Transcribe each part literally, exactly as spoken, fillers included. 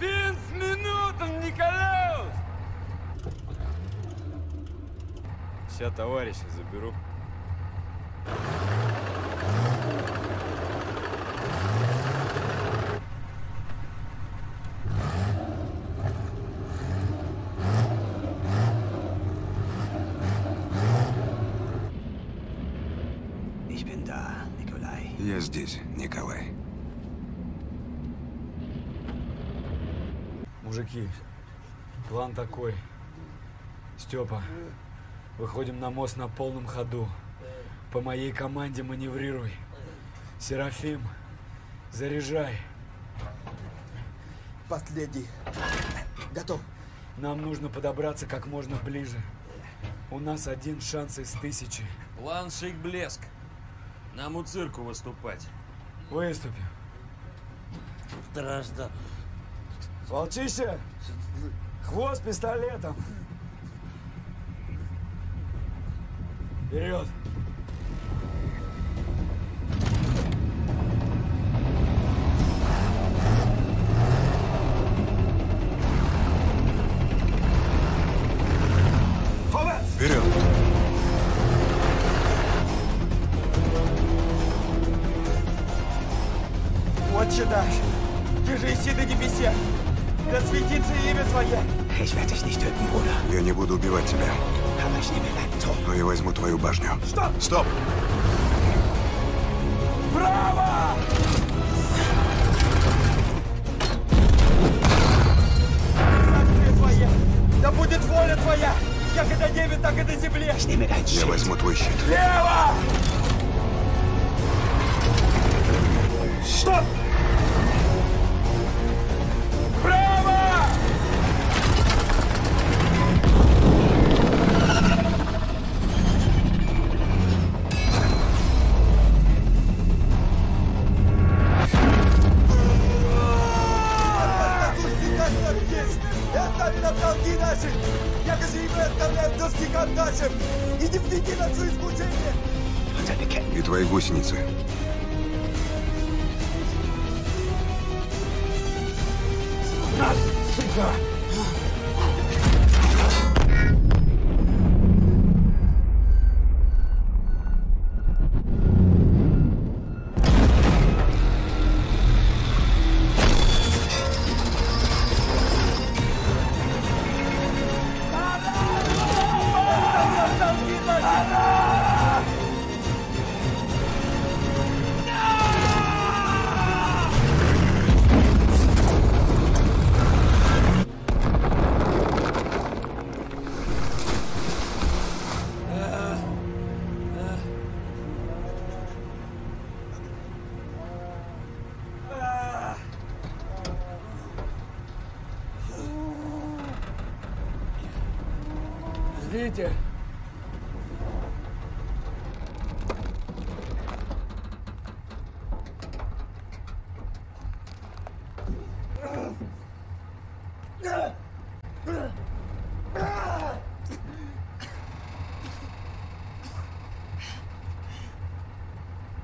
Финс минутам, Николаус! Сейчас товарища заберу. Я здесь, Николай. Мужики, план такой. Степа, выходим на мост на полном ходу. По моей команде маневрируй. Серафим, заряжай. Последний. Готов. Нам нужно подобраться как можно ближе. У нас один шанс из тысячи. План Шик Блеск. Нам у цирку выступать. Выступим. Страшно. Волчище! Хвост пистолетом! Вперед! Вперед! Отче наш, ты же иси на небесе, да светится имя Твое. Я не буду убивать тебя, но я возьму твою башню. Стоп! Стоп! Браво! Царствие Твое, да будет воля Твоя, как и на небе, так и на земле. Я возьму твой щит. Лево! Стоп! Право! Остави нам долги наши, якобы и мы оставляем должникам нашим, и не введи нас в искушение. И твои гусеницы. Нас, сука! Ждите.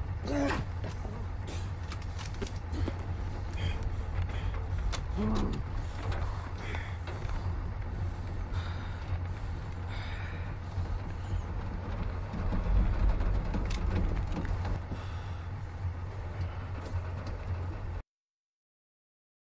Mm-hmm.